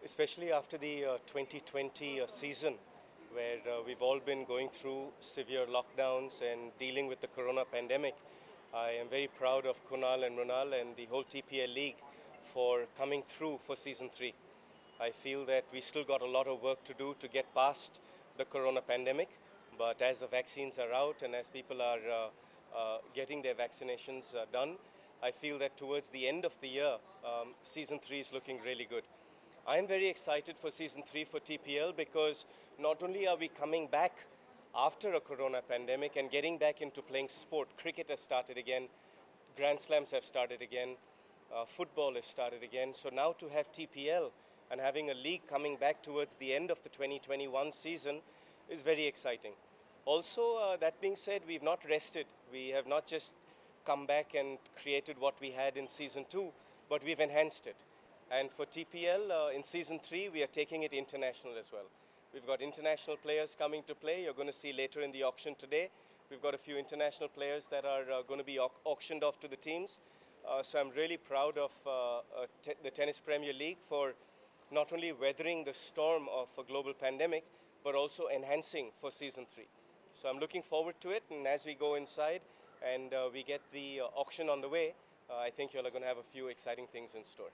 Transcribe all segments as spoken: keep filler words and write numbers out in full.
especially after the uh, twenty twenty uh, season, where uh, we've all been going through severe lockdowns and dealing with the corona pandemic. I am very proud of Kunal and Runal and the whole T P L League for coming through for season three. I feel that we still got a lot of work to do to get past the corona pandemic, but as the vaccines are out and as people are uh, uh, getting their vaccinations uh, done, I feel that towards the end of the year, um, season three is looking really good. I am very excited for season three for T P L because not only are we coming back after a corona pandemic and getting back into playing sport, cricket has started again, Grand Slams have started again, uh, football has started again. So now to have T P L and having a league coming back towards the end of the twenty twenty-one season is very exciting. Also, uh, that being said, we've not rested. We have not just come back and created what we had in season two, but we've enhanced it. And for T P L, uh, in season three, we are taking it international as well. We've got international players coming to play. You're going to see later in the auction today. We've got a few international players that are uh, going to be au auctioned off to the teams. Uh, so I'm really proud of uh, uh, te the Tennis Premier League for not only weathering the storm of a global pandemic, but also enhancing for season three. So I'm looking forward to it, and as we go inside and uh, we get the uh, auction on the way, uh, I think you're going to have a few exciting things in store.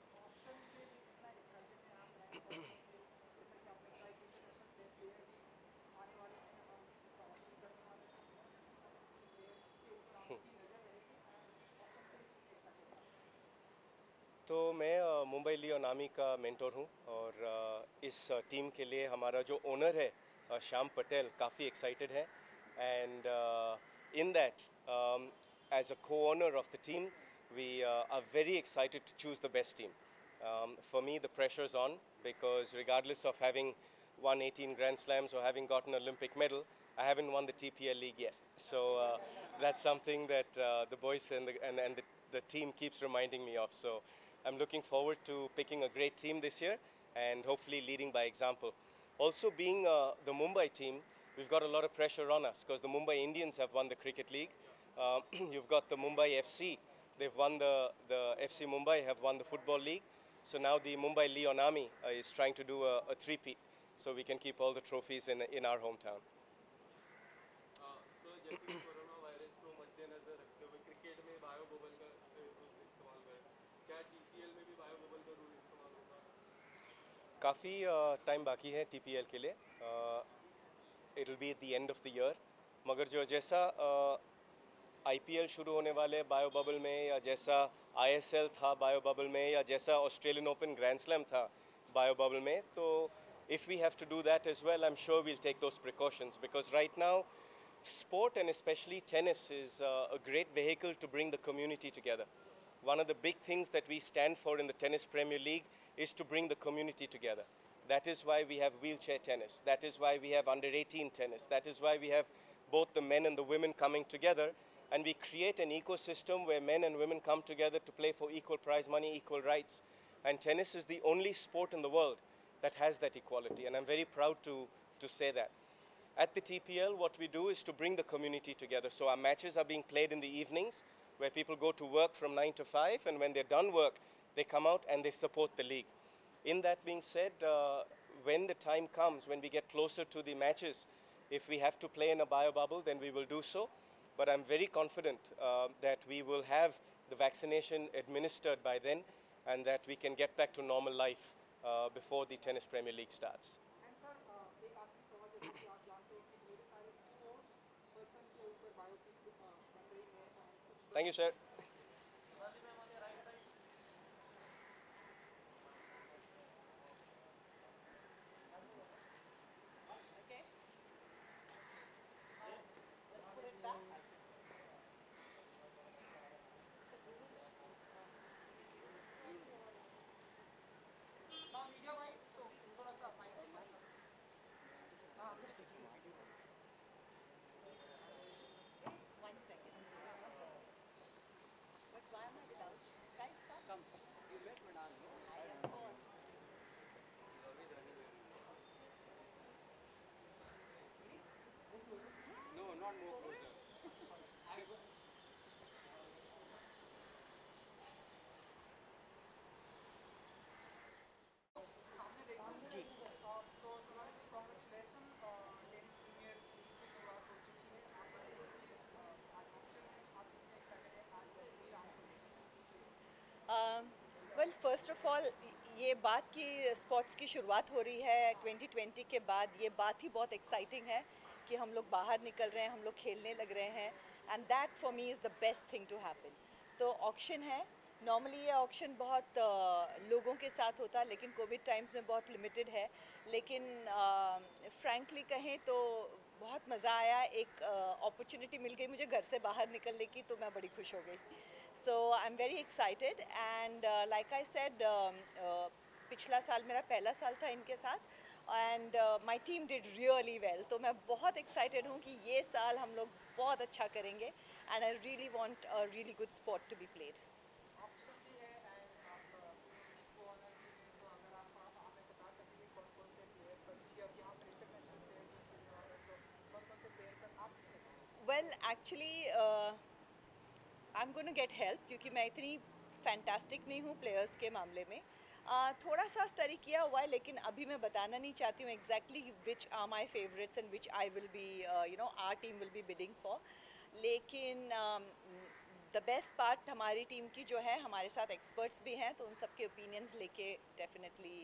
तो मैं मुंबई लियोनामी का mentor हूँ और इस team के लिए हमारा जो ओनर है श्याम पटेल काफ़ी एक्साइटेड है and in that as a co-owner of the team we uh, are very excited to choose the best team. Um, for me the pressure is on because regardless of having won eighteen Grand Slams or having got an Olympic medal, I haven't won the T P L League yet. So uh, that's something that uh, the boys and the, and, and the, the team keeps reminding me of. So I'm looking forward to picking a great team this year and hopefully leading by example. Also being uh, the Mumbai team, we've got a lot of pressure on us because the Mumbai Indians have won the Cricket League. Uh, you've got the Mumbai F C, they've won the, the F C Mumbai have won the Football League. So now the Mumbai Leonami uh, is trying to do a, a three-peat so we can keep all the trophies in, in our hometown. Uh, so जैसे coronavirus को मद्देनजर रखते हुए cricket में bio bubble का rule इस्तेमाल करें, क्या टीपीएल में भी बायो बबल का रूल इस्तेमाल होगा? काफ़ी टाइम बाकी है टीपीएल के लिए. It will be at the end of the year, मगर जो जैसा आईपीएल शुरू होने वाले बायो बबल में या जैसा आईएसएल था बायो बबल में या जैसा ऑस्ट्रेलियन ओपन ग्रैंड स्लैम था बायो बबल में, तो if we have to do that as well, I'm sure we'll take those precautions because right now sport and especially tennis is uh, a great vehicle to bring the community together. One of the big things that we stand for in the Tennis Premier League is to bring the community together. That is why we have wheelchair tennis. That is why we have under eighteen tennis. That is why we have both the men and the women coming together, and we create an ecosystem where men and women come together to play for equal prize money, equal rights. And tennis is the only sport in the world that has that equality, and I'm very proud to, to say that. At the T P L, what we do is to bring the community together. So our matches are being played in the evenings, where people go to work from nine to five, and when they're done work, they come out and they support the league. In that being said, uh, when the time comes, when we get closer to the matches, if we have to play in a bio bubble, then we will do so. But I'm very confident uh, that we will have the vaccination administered by then, and that we can get back to normal life uh, before the Tennis Premier League starts. Thank you, sir. No, not more closer. Well first of all ये बात कि sports की शुरुआत हो रही है twenty twenty के बाद, ये बात ही बहुत एक्साइटिंग है कि हम लोग बाहर निकल रहे हैं, हम लोग खेलने लग रहे हैं, and that for me is the best thing to happen. तो ऑक्शन है. नॉर्मली ये ऑक्शन बहुत uh, लोगों के साथ होता है, लेकिन कोविड टाइम्स में बहुत लिमिटेड है. लेकिन फ्रैंकली uh, कहें तो बहुत मज़ा आया. एक अपॉर्चुनिटी uh, मिल गई मुझे घर से बाहर निकलने की, तो मैं बड़ी खुश हो गई. So I'm very excited and uh, like I said, um, uh, पिछला साल मेरा पहला साल था इनके साथ and uh, my team did really well. तो मैं बहुत excited हूँ कि ये साल हम लोग बहुत अच्छा करेंगे and I really want a really good sport to be played. Option भी है एंड आप लीग को ऑनर भी है, तो अगर आप आप हमें बता सकेंगे कौन कौन से प्लेयर पर, क्योंकि अब यहाँ पर इंटरनेशनल प्लेयर भी खेलने वाले हैं, तो कौन कौन से प्लेयर पर आप खेल सकते Well actually uh, I'm going to get help क्योंकि मैं इतनी फैंटास्टिक नहीं हूँ प्लेयर्स के मामले में. uh, थोड़ा सा स्टडी किया हुआ है, लेकिन अभी मैं बताना नहीं चाहती हूँ exactly which are my favourites and which I will be you know are team will be bidding for. लेकिन द बेस्ट पार्ट हमारी टीम की जो है, हमारे साथ एक्सपर्ट्स भी हैं, तो उन सब के ओपिनियंस लेके definitely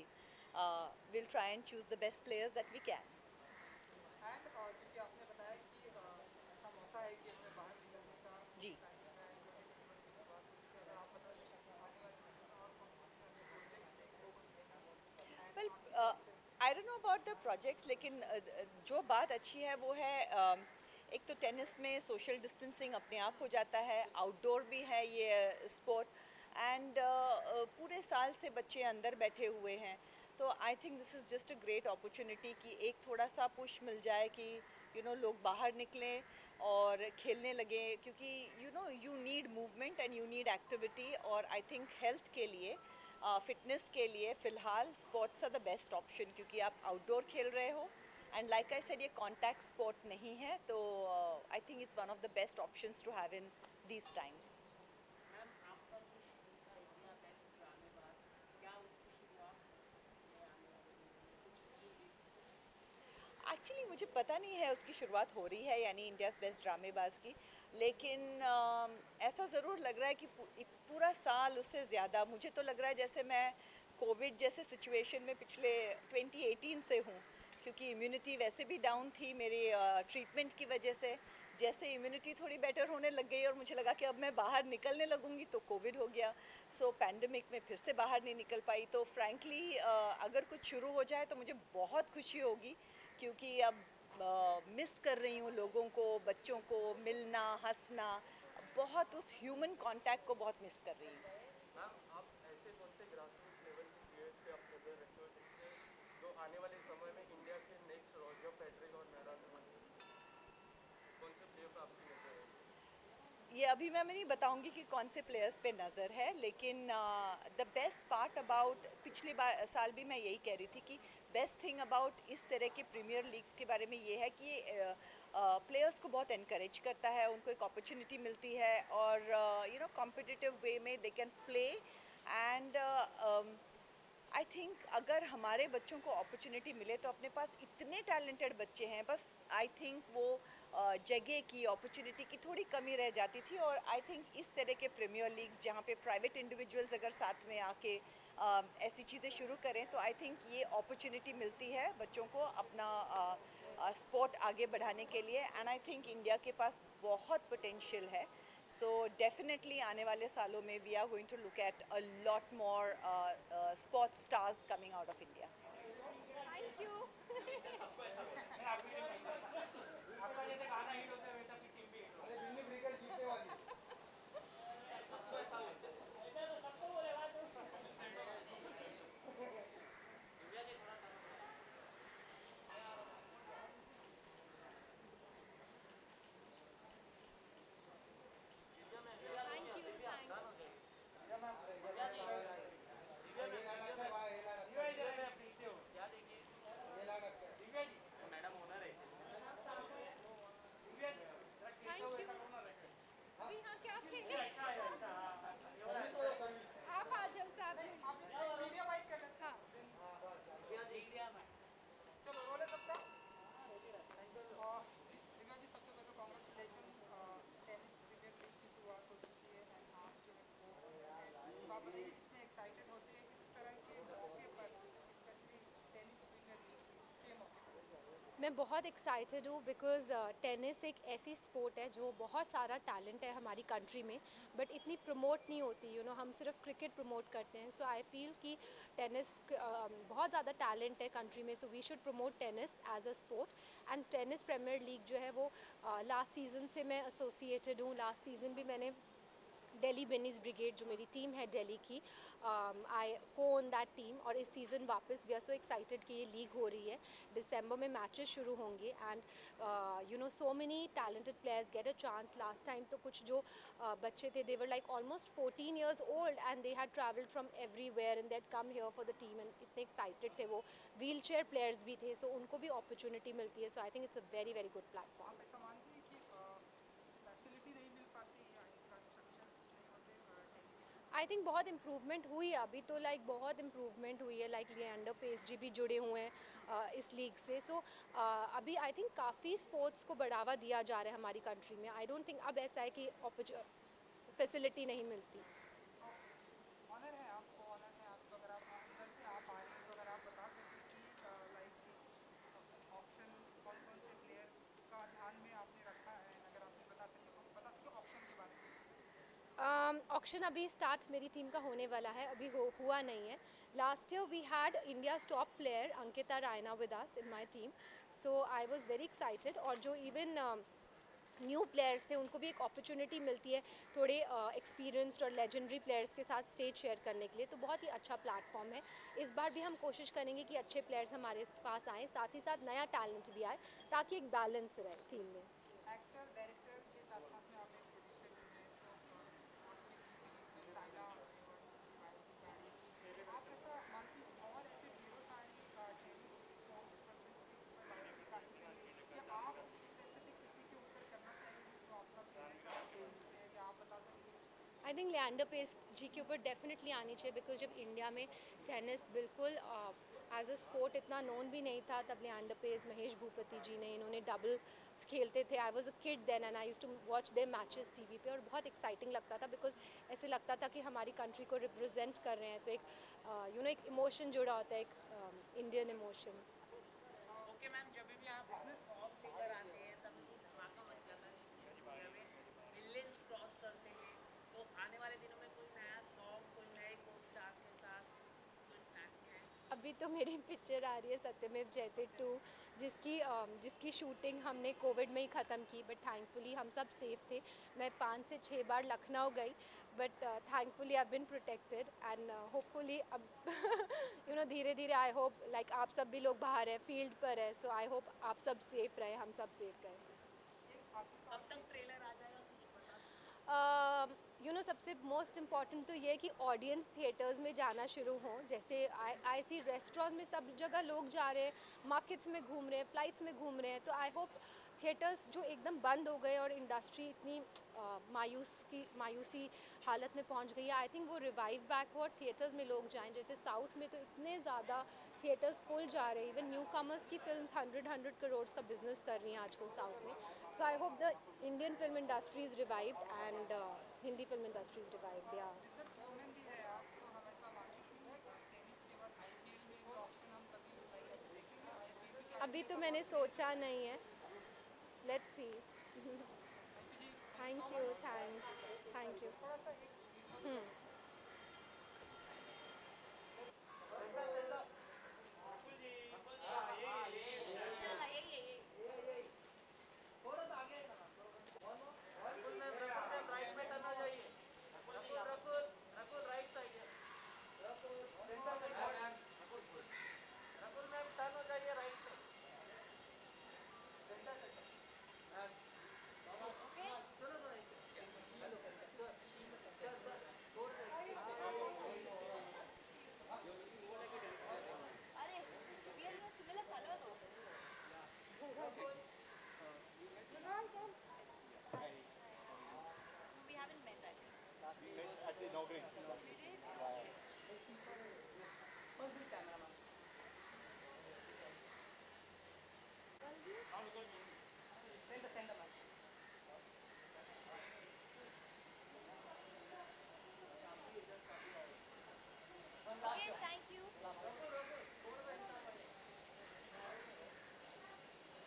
will try and choose the best players that we can. हैं. एंड क्योंकि आपने बताया कि अ, ऐसा मौका है कि हमें बाहर निकलने का जी. टाइम है, ट्वेंटी ट्वेंटी वन की शुरुआत हो चुकी है, अगर आप बता सकें कि आने वाले दिनों में और कौन कौन से हमें प्रोजेक्ट देखने को मिलेंगे एंड वेल आपकी तरफ से. I don't know about the projects, लेकिन uh, जो बात अच्छी है वो है um, एक तो टेनिस में सोशल डिस्टेंसिंग अपने आप हो जाता है, आउटडोर भी है ये स्पोर्ट, एंड पूरे साल से बच्चे अंदर बैठे हुए हैं. तो I think this is just a great opportunity कि एक थोड़ा सा पुश मिल जाए कि यू नो लोग बाहर निकलें और खेलने लगे, क्योंकि you know you need movement and you need activity. और आई थिंक हेल्थ के लिए, फिटनेस uh, के लिए फ़िलहाल sports are the best option, क्योंकि आप आउटडोर खेल रहे हो एंड लाइक आई सेड ये कॉन्टैक्ट स्पोर्ट नहीं है. तो I think it's one of the best options to have in these times. Ma'am आपका जो शुरू था इंडिया बेस्ट ड्रामेबाज, क्या उसकी शुरुआत में आने वाले दिनों में कुछ की? एक्चुअली मुझे पता नहीं है उसकी शुरुआत हो रही है यानी इंडियाज़ बेस्ट ड्रामेबाज की, लेकिन uh, ऐसा ज़रूर लग रहा है कि पू- इत- पूरा साल उससे ज़्यादा मुझे तो लग रहा है जैसे मैं कोविड जैसे सिचुएशन में पिछले ट्वेंटी एटीन से हूँ, क्योंकि इम्यूनिटी वैसे भी डाउन थी मेरी ट्रीटमेंट की वजह से. जैसे इम्यूनिटी थोड़ी बेटर होने लग गई और मुझे लगा कि अब मैं बाहर निकलने लगूंगी तो कोविड हो गया. सो so, पैंडमिक में फिर से बाहर नहीं निकल पाई. तो फ्रैंकली अगर कुछ शुरू हो जाए तो मुझे बहुत खुशी होगी, क्योंकि अब मिस कर रही हूँ लोगों को, बच्चों को मिलना, हंसना, बहुत उस ह्यूमन कांटेक्ट को बहुत मिस कर रही हूँ. मैम आप ऐसे कौन से ग्रास रूट लेवल के प्लेयर्स पे आप नज़र रखते हो जिससे जो आने वाले समय में इंडिया के नेक्स्ट रॉजर फेडरर और मैराडोना बन सकते हैं? कौन से प्लेयर पे आपकी नज़र है? ये अभी मैं नहीं बताऊंगी कि कौन से प्लेयर्स पे नज़र है, लेकिन द बेस्ट पार्ट अबाउट पिछले बार साल भी मैं यही कह रही थी कि बेस्ट थिंग अबाउट इस तरह के प्रीमियर लीग्स के बारे में ये है कि ये प्लेयर्स को बहुत इनकरेज करता है, उनको एक अपॉर्चुनिटी मिलती है और यू नो कॉम्पिटिटिव वे में they can play. And I think अगर हमारे बच्चों को अपॉर्चुनिटी मिले तो अपने पास इतने टैलेंटेड बच्चे हैं, बस आई थिंक वो uh, जगह की, अपॉर्चुनिटी की थोड़ी कमी रह जाती थी. और आई थिंक इस तरह के प्रीमियर लीग्स जहाँ पे प्राइवेट इंडिविजुअल्स अगर साथ में आके uh, ऐसी चीज़ें शुरू करें तो आई थिंक ये अपॉर्चुनिटी मिलती है बच्चों को अपना स्पोर्ट uh, uh, आगे बढ़ाने के लिए. एंड आई थिंक इंडिया के पास बहुत पोटेंशियल है. So definitely आने वाले सालों में we are going to look at a lot more uh, uh, sports stars coming out of India. Thank you. आपका जैसे गाना हिट होता है वैसा आपकी टीम भी हिट हो. अरे दिल्ली क्रिकेट जीतने वाली है. Thank you. Thanks. ये मैम ये लाड अच्छा है भाई, ये लाड अच्छा है, क्या देखिए ये लाड अच्छा है. दिव्या जी, मैडम ओनर है. Divya ji, Thank you. मैं बहुत एक्साइटेड हूँ बिकॉज़ टेनिस एक ऐसी स्पोर्ट है जो बहुत सारा टैलेंट है हमारी कंट्री में, बट इतनी प्रमोट नहीं होती। यू you नो know, हम सिर्फ क्रिकेट प्रमोट करते हैं। सो आई फील कि टेनिस बहुत ज़्यादा टैलेंट है कंट्री में, so we should promote tennis as a sport. And tennis premier league जो है वो लास्ट सीज़न से मैं एसोसिएटेड हूँ। लास्ट सीज़न भी मैंने दिल्ली बेनीज ब्रिगेड जो मेरी टीम है दिल्ली की, आई को ओन दैट टीम। और इस सीज़न वापस वी आर सो एक्साइटेड कि ये लीग हो रही है। दिसंबर में मैचेस शुरू होंगे and you know so many talented players get a chance. Last time तो कुछ जो uh, बच्चे थे, they were like almost fourteen years old and they had travelled from everywhere and that come here for the team and इतने excited थे वो। Wheel chair players भी थे, सो so उनको भी अपॉर्चुनिटी मिलती है। So I think it's a very very good platform. आप ऐसा मानती हैं कि फैसिलिटी नहीं मिल पाती या इंफ्रास्ट्रक्चर्स नहीं होते टेनिस के? आई थिंक बहुत इम्प्रूवमेंट हुई है अभी तो, लाइक like, बहुत इम्प्रूवमेंट हुई है। लाइक लिएंडर पेस जी भी जुड़े हुए हैं uh, इस लीग से। सो so, uh, अभी आई थिंक काफ़ी स्पोर्ट्स को बढ़ावा दिया जा रहा है हमारी कंट्री में। आई डोंट थिंक अब ऐसा है कि फैसिलिटी नहीं मिलती। ऑनर है आपको, ऑनर है आपको, अगर आप अंदर से आप आए हैं तो अगर आप बता सकें कि लाइक ऑप्शन कौन कौन से प्लेयर का ध्यान में आपने रखा है, अगर आपने बता सके बता सके ऑप्शन के बारे में। ऑक्शन um, अभी स्टार्ट मेरी टीम का होने वाला है, अभी हो, हुआ नहीं है। Last year we had India top player Ankita Raina with us in my team, so I was very excited. और जो इवन न्यू प्लेयर्स थे उनको भी एक अपॉर्चुनिटी मिलती है थोड़े एक्सपीरियंस्ड और लेजेंडरी प्लेयर्स के साथ स्टेज शेयर करने के लिए, तो बहुत ही अच्छा प्लेटफॉर्म है। इस बार भी हम कोशिश करेंगे कि अच्छे प्लेयर्स हमारे पास आएँ, साथ ही साथ नया टैलेंट भी आए, ताकि एक बैलेंस रहे टीम में। एक्टर डायरेक्टर के साथ साथ में आप एक प्रोड्यूसर भी हैं, तो आपकी टी सीरीज में साइला की बायोपिक आ रही है। आप ऐसा मानती हैं कि और ऐसे ढेरों सारी टेनिस स्पोर्ट्स पर्सन के ऊपर बायोपिक आनी चाहिए, या आप स्पेसिफिक किसी के ऊपर करना चाहेंगे जो आपका फेवरेट टेनिस प्लेयर, या आप बता सकेंगे? आई थिंक लिएंडर पेस जी के ऊपर डेफिनेटली आनी चाहिए, बिकॉज जब इंडिया में टेनिस बिल्कुल एज अ स्पोर्ट इतना नोन भी नहीं था, तब लिएंडर पेस, महेश भूपति जी ने, इन्होंने डबल खेलते थे। I was a kid then and I used to watch their matches TV पे, और बहुत एक्साइटिंग लगता था बिकॉज ऐसे लगता था कि हमारी कंट्री को रिप्रेजेंट कर रहे हैं। तो एक यू नो एक इमोशन जुड़ा होता है, एक इंडियन इमोशन। ओके मैम, जब भी आप फॉर्म लेकर आते हैं तब भी धमाका मच जाता है सोशल मीडिया में, मिलियंस क्रॉस करते हैं। तो आने वाले दिनों में कोई नया सॉन्ग, कोई नए को स्टार के साथ कोई प्लान किया है? अभी तो मेरी पिक्चर आ रही है सत्यमेव जयते टू, जिसकी अ, जिसकी शूटिंग हमने कोविड में ही ख़त्म की, बट थैंकफुली हम सब सेफ थे। मैं पाँच से छः बार लखनऊ गई, but thankfully I been protected and hopefully अब यू नो धीरे धीरे आई होप लाइक आप सब भी लोग बाहर है, फील्ड पर है, सो आई होप आप सब सेफ रहे, हम सब सेफ रहे। एक आखिरी कब सवाल तक ट्रेलर आ जाएगा, कुछ बता सकते हैं? यू नो सबसे मोस्ट इम्पॉर्टेंट तो ये है कि ऑडियंस थिएटर्स में जाना शुरू हों। जैसे आई आई सी रेस्टोरेंट्स में सब जगह लोग जा रहे हैं, मार्केट्स में घूम रहे हैं, फ्लाइट्स में घूम रहे हैं, तो आई होप थिएटर्स जो एकदम बंद हो गए और इंडस्ट्री इतनी uh, मायूस की मायूसी हालत में पहुंच गई है, आई थिंक वो रिवाइव बैक हो और थिएटर्स में लोग जाएं। जैसे साउथ में तो इतने ज़्यादा थिएटर्स फुल जा रहे हैं, इवन न्यू कमर्स की फिल्म्स हंड्रेड हंड्रेड करोड़ का बिजनेस कर रही हैं आजकल साउथ में। So I hope the Indian film industry is revived and Hindi film industry is revived. या बिजनेस वुमेन भी है आप, तो हम ऐसा माने कि टेनिस के बाद आईपीएल में भी ऑप्शन हम कभी लाइक ऐसे देखेंगे आईपीएल, क्योंकि अभी आईपीएल तो का मैंने बहुत सोचा नहीं है, let's see. Thank you ji, thank you, thanks, thank you. थोड़ा सा एक hmm. Rakul ma'am, Rakul ma'am right में टर्न हो जाइए। रकुल रकुल रकुल राइट साइड है। सेंटर में रकुल मैम टर्न हो जाइए राइट में। सेंटर सेंटर सुनो सुनो हेलो सर सर सर थोड़ा सा अरे सिमिलर फॉलो दो। We haven't met, I think. We met at the inauguration. We did? Who's this cameraman? Center, center, man. Okay, thank you. Rakul Rakul थोड़ा सा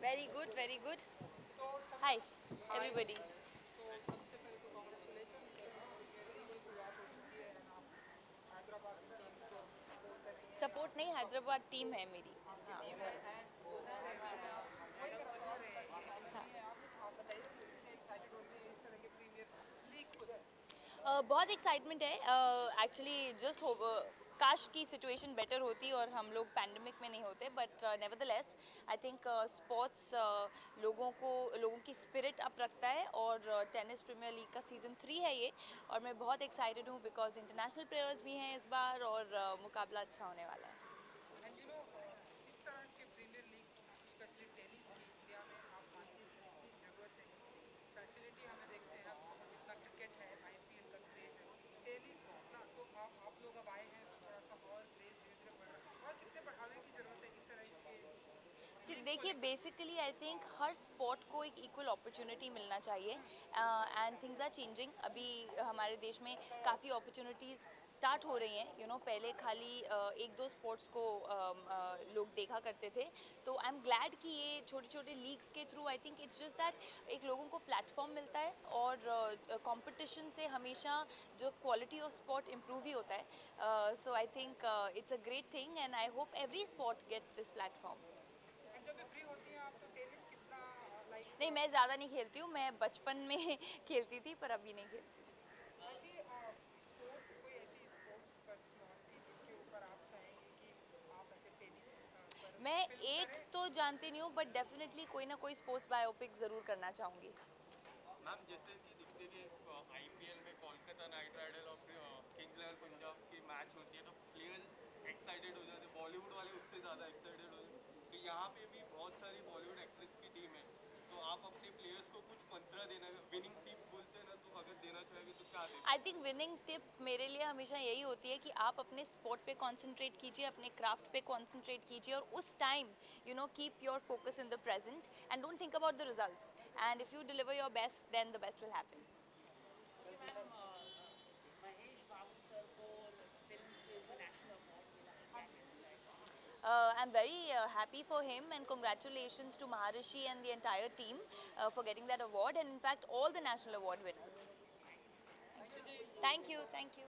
Very good, very good. तो सब Hi, everybody. तो सबसे पहले तो कॉन्ग्रेचुलेशन, प्रीमियर लीग की शुरुआत हो चुकी है एंड आप हैदराबाद की टीम को सपोर्ट कर रही हैं। सपोर्ट नहीं, हैदराबाद टीम है मेरी. आपकी हाँ. टीम है एंड वही मेरा सवाल है आप आप बताइए कि कितने एक्साइटेड होते हैं इस तरह के प्रीमियर लीग को देख Uh, बहुत एक्साइटमेंट है एक्चुअली. जस्ट हो काश की सिचुएशन बेटर होती और हम लोग पैंडमिक में नहीं होते, but nevertheless I think sports लोगों को लोगों की स्पिरिट अप रखता है. और टेनिस प्रीमियर लीग का सीज़न थ्री है ये, और मैं बहुत एक्साइटेड हूँ बिकॉज इंटरनेशनल प्लेयर्स भी हैं इस बार और uh, मुकाबला अच्छा होने वाला है. एंड यू नो इस तरह के प्रीमियर लीग स्पेशली टेनिस की इंडिया में आप मानते हैं कि ज़रूरत है. फैसिलिटी हमें देखते हैं जितना क्रिकेट है, आईपीएल का क्रेज है, टेनिस ना तो आप आप लोग अब आए हैं तो थोड़ा सा और क्रेज धीरे धीरे बढ़ रहा है और कितने बढ़ावे की ज़रूरत है इस तरह के. सी देखिए, बेसिकली आई थिंक हर स्पोर्ट को एक इक्वल अपॉर्चुनिटी मिलना चाहिए एंड थिंग्स आर चेंजिंग. अभी हमारे देश में काफ़ी अपॉर्चुनिटीज़ स्टार्ट हो रही हैं. यू नो पहले खाली uh, एक दो स्पोर्ट्स को um, uh, लोग देखा करते थे. तो आई एम ग्लैड कि ये छोटे छोटे लीग्स के through I think it's just that एक लोगों को प्लेटफॉर्म मिलता है और कंपटीशन uh, से हमेशा जो क्वालिटी ऑफ स्पोर्ट इम्प्रूव ही होता है. So I think it's a great thing and I hope every sport gets this platform. And जब भी फ्री होती हैं आप तो टेनिस कितना लाइक नहीं, मैं ज़्यादा नहीं खेलती हूँ. मैं बचपन में खेलती थी पर अभी नहीं खेलती. ऐसी स्पोर्ट्स कोई ऐसी स्पोर्ट्स पर्सनालिटी जिनके ऊपर आप चाहेंगे कि आप ऐसे टेनिस पर मैं फिल्म एक करें? तो जानती नहीं हूँ बट डेफिनेटली कोई ना कोई स्पोर्ट्स बायोपिक ज़रूर करना चाहूँगी. मैम जैसे कि दिखते कि आईपीएल में कोलकाता नाइट राइडर और किंग्स इलेवन पंजाब की मैच होती है तो प्लेयर एक्साइटेड हो जाते हैं, बॉलीवुड वाले उससे ज़्यादा एक्साइटेड हो जाते हैं. तो यहाँ पे भी बहुत सारी बॉलीवुड एक्ट्रेस की टीम है, तो आप अपने प्लेयर्स को कुछ मंत्रा देना, विनिंग टिप बोलते हैं ना, तो अगर देना चाहेंगे तो क्या देंगे? आई थिंक विनिंग टिप मेरे लिए हमेशा यही होती है कि आप अपने स्पोर्ट पे कंसंट्रेट कीजिए, अपने क्राफ्ट पे कंसंट्रेट कीजिए और उस time you know keep your focus in the present and don't think about the results. And if you deliver your best then the best will happen. Mahesh Babu sir को film के national award मिला है. Uh, I'm very uh, happy for him and congratulations to Maharishi and the entire team uh, for getting that award and in fact all the national award winners. Thank you, thank you.